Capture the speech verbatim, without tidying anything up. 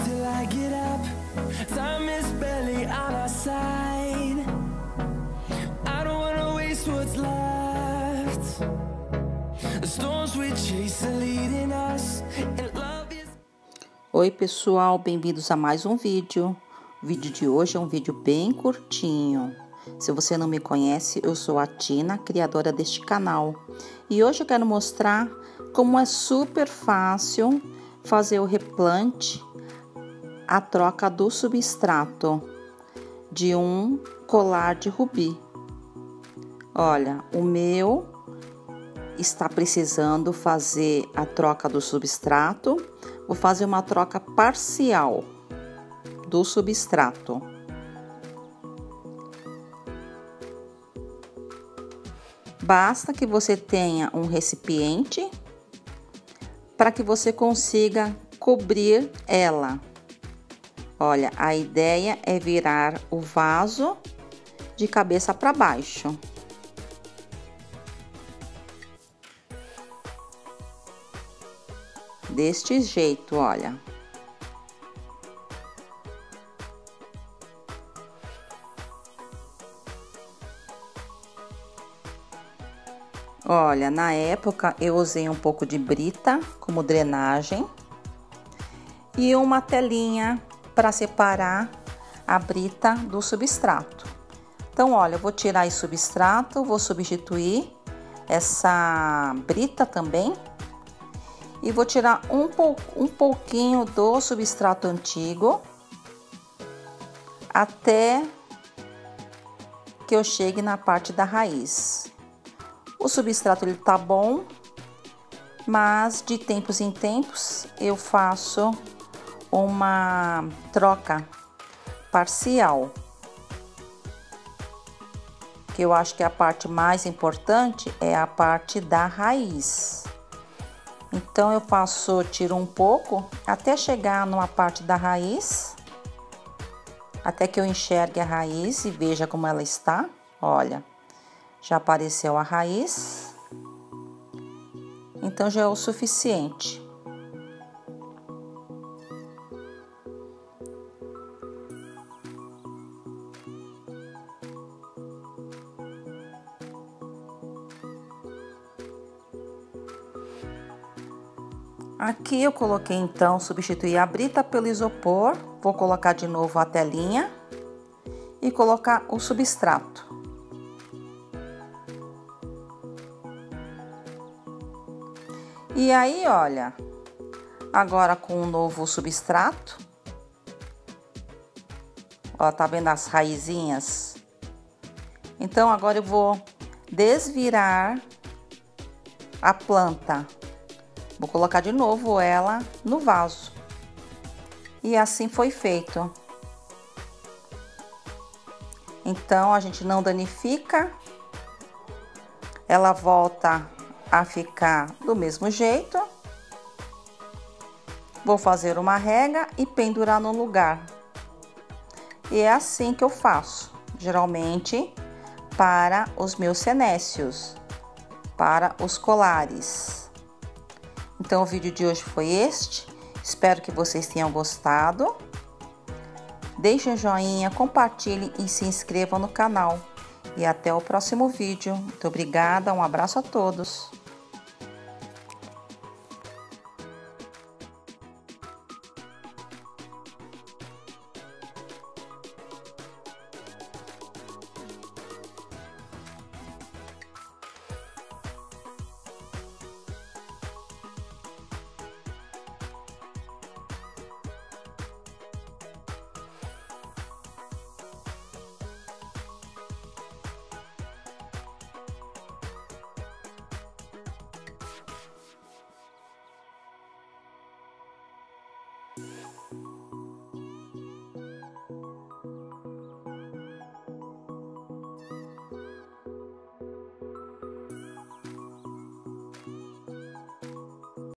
till I get up. Time is barely on our side. I don't wanna waste what's left. The storms we chase are leading us, and love is... Oi pessoal, bem-vindos a mais um vídeo. O vídeo de hoje é um vídeo bem curtinho. Se você não me conhece, eu sou a Tina, criadora deste canal. E hoje eu quero mostrar como é super fácil fazer o replante, a troca do substrato de um colar de rubi. Olha, o meu está precisando fazer a troca do substrato. Vou fazer uma troca parcial do substrato. Basta que você tenha um recipiente para que você consiga cobrir ela. Olha, a ideia é virar o vaso de cabeça para baixo. Deste jeito, olha. Olha, na época eu usei um pouco de brita como drenagem e uma telinha para separar a brita do substrato. Então, olha, eu vou tirar esse substrato, vou substituir essa brita também e vou tirar um, pou, um pouquinho do substrato antigo até que eu chegue na parte da raiz. O substrato ele tá bom, mas de tempos em tempos eu faço uma troca parcial, que eu acho que a parte mais importante é a parte da raiz. Então eu passo, tiro um pouco até chegar numa parte da raiz, até que eu enxergue a raiz e veja como ela está. Olha, já apareceu a raiz, então já é o suficiente. Aqui eu coloquei então, substituir a brita pelo isopor, vou colocar de novo a telinha e colocar o substrato. E aí, olha, agora com o novo substrato, ó, tá vendo as raizinhas? Então, agora eu vou desvirar a planta. Vou colocar de novo ela no vaso. E assim foi feito. Então, a gente não danifica, ela volta a ficar do mesmo jeito. Vou fazer uma rega e pendurar no lugar. E é assim que eu faço, geralmente para os meus senécios, para os colares. Então o vídeo de hoje foi este. Espero que vocês tenham gostado. Deixem um joinha, compartilhem e se inscrevam no canal. E até o próximo vídeo. Muito obrigada, um abraço a todos.